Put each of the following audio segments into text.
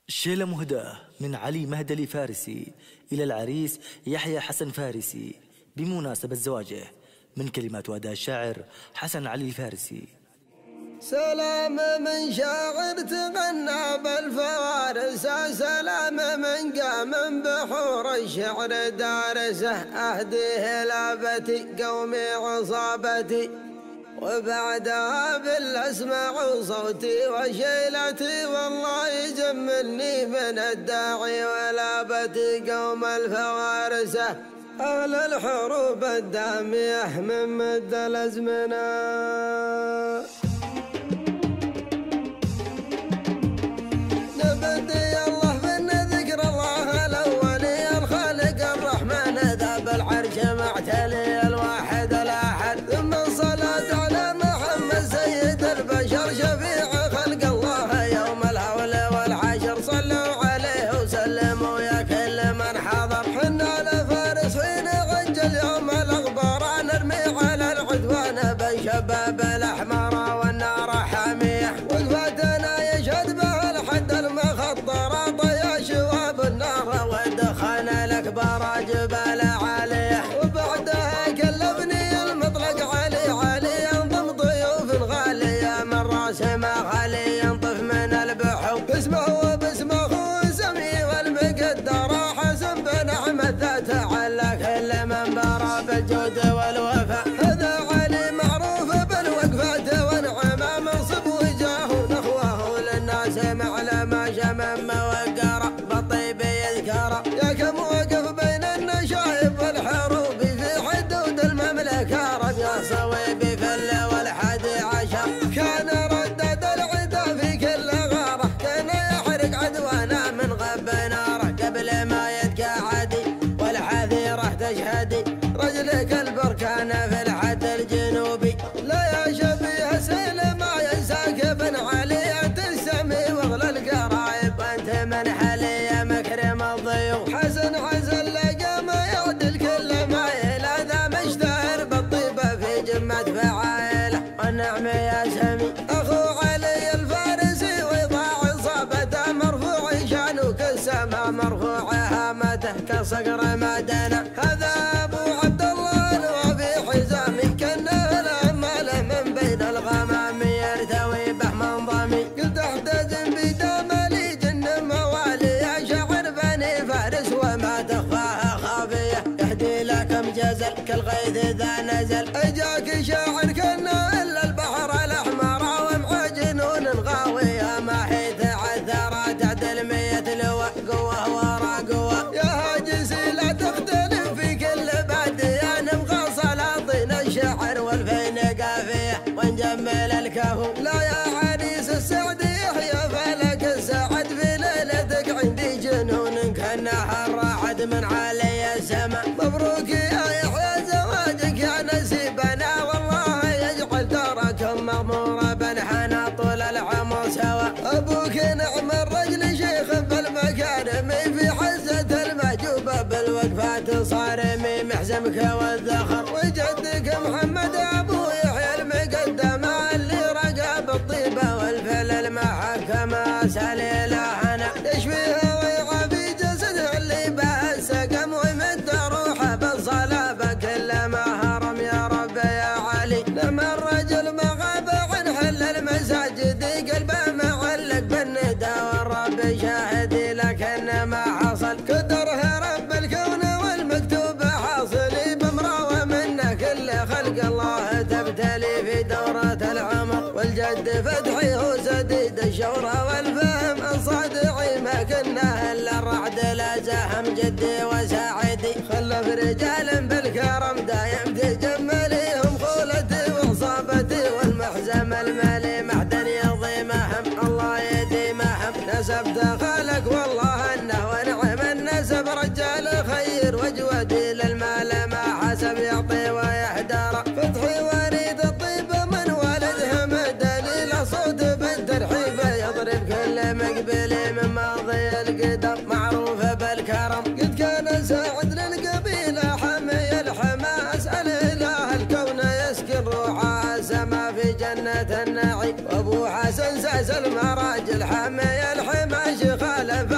شيلة مهداة من علي مهدلي فارسي إلى العريس يحيى حسن فارسي بمناسبة زواجه، من كلمات وأداء الشاعر حسن علي الفارسي. سلام من شاعر تغنى بالفوارس، سلام من قام بحور الشعر دارسه، أهديه لابتي قومي عصابتي، وبعدها بالأسمع صوتي وشيلتي، والله يجملني من الداعي ولابتي قوم الفوارسة، أهل الحروب الدامية من مد الأزمنة. نبدي الله بأن ذكر الله الأولي الخالق الرحمن ذا بالعرش معتلي الواحد الأحد، ثم الصلاة على محمد سيد البشر شفيع خلق الله يوم الهول والحشر، صلوا عليه وسلموا يا كل من حضر، حنا لفارس حين عجل يوم الأغبار، نرمي على العدوان بالشباب الأحمر والنار حامية، وقفتنا يشهد بها الحد المخطر، طيا شواب النار والدخان الأكبر جبال عالية، وبعدها كلفني المطلق علي انضم ضيوف غالية، من راس ما خالي ينطف من البحور، باسمه وباسم اخوه سمي والمقدر حسن بن احمد ذات على كل من برى بالجود والوفاء، هذا علي معروف بالوقفة ونعمة، منصب وجاه نخوه للناس معلمة، شمم وقرا بالطيب يذكره، يا كم وقف بين النشايب والحروب في حدود المملكة، ربيع صويبي في الليل الحادي عشر، كان ردد العدا في كل غارة، كان يحرق عدوانا من غب ناره، قبل ما يتقاعدي والحذيرة تشهدي، رجلك البركان في الحد الجنوبي، لا يا شبيه سيل ما ينساك بن علي، تسمي وغل القرايب وانت من حلي مكرم الضيوف، حسن لقى ما يعدل كل ما يلا، ذا مشتهر بالطيبة في جمة فعايله، والنعم يا سمي اخو علي الفارسي، ويضاع عصابته مرفوع شانه كالسما، مرفوع هامته كصقر مدنه، هذا ابو عبد الله الوفي حزامي، كانه الامال من بين الغمام يرتوي به منظمي، قلت احتزم بدمالي جن موالي، يا شعر بني فارس وما تخفاها خافيه، يهدي لكم جزل كالغيث اذا نزل، اجاك شاعر كانه الا البحر الاحمر، ومع جنون غاويه ما حيث عثر تعدل 100 لواء، قوه ورا قوه، يا هاجسي لا تختلف في كل باديه، نبغى سلاطين الشعر والفين قافيه، ونجمل الكهو، لا يا عريس السعد يحيى فلك السعد، في ليلتك عندي جنون كانها الرعد من علي السما، مبروك يا يحيى زواجك يا نسيبنا، والله يجعل داركم مغمورة بنحنا طول العمر سوا، ابوك نعم الرجل شيخ بالمكارم، في حزة المعجوبة بالوقفات صارمي، محزمك والذخر، وجدك محمد ابو يحيى المقدم، اللي رقى بالطيبة والفعل المحكمة، سليله انا يشفيها ويعافي جسدها اللي به السقم، ويمد روحه بالصلابة كل ما هرم، يا رب يا علي لما الرجل ما غاب عن حل المساجد، قلبه معلق بالندى والرب شاهدي، لكن ما حصل قدره رب الكون والمكتوب حاصل، بمراوة منه كل خلق الله تبتلي في دورة العمر، والجد فتحي هو سديد الشورى والفهم الصادعي، ما كنا الا الرعد لا زهم جدي وساعدي، خلف رجال بالكرم دايم تجمليهم، خولتي وعصابتي والمحزم المالي، معدن يضيمهم الله يديمهم، نسبت خالك والله انه ونعم النسب، رجال خير وجودي للمال ما حسب، يعطي ويحدر، فتحي وريد الطيبة من والدهم، دليل صوت بالترحيب يضرب كل مقبلي، من ماضي القدر معروف بالكرم، قد كان ساعد للقبيلة حمي الحماس، الاله الكون يسكن روحه السما في جنة النعيم، وابو حسن ساس المراجل حمي الحماش خالف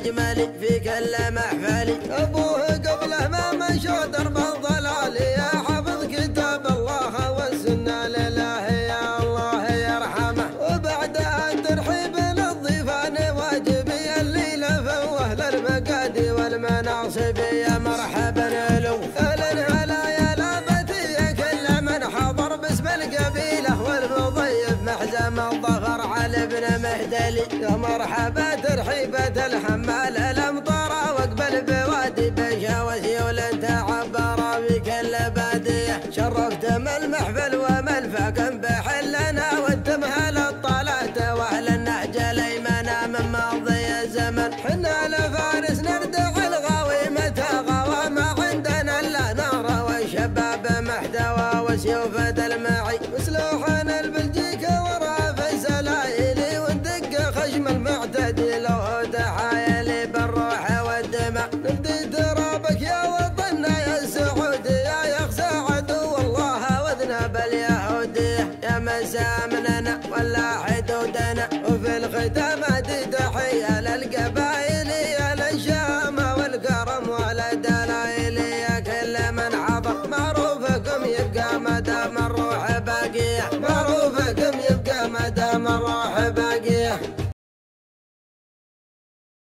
المجمل في كل محفل. أبوه قبله ما مشى درب الضلال، يا حافظ كتاب الله والسنة لله يا الله يرحمه. وبعدها الترحيب للضيفان واجبي الليلة فوه للمقادي والمناصب، يا مرحبا له أهلا هلا يا لابتي يا كل من حضر باسم القبيلة والمضيف محزم الظفر علي بن مهدلي. يا مرحبا ترحيبة الحمال الأمطار واقبل بوادي بشا وسيول تعبر في كل بادية. شرفت من المحفل وملفق بحلنا والتمهل الطلعة واهل النهج الايمن من ماضي الزمن. حنا لفارس نردع الغاوي متى غوى ما عندنا الا نار والشباب محتوى وسيوفة المعي مسلوحان البلجيكا ورا فيسلايلي وندق خشم المعتدي له تحايلي بالروح والدماء. نفدي ترابك يا وطننا يا سعودي يا يخزى عدو الله واذنب اليهودي يا مسامننا ولا حدودنا. وفي الختام هذه تحية للقبائل يا للشام والكرم والدلائل يا كل من حضر معروفكم يبقى مدام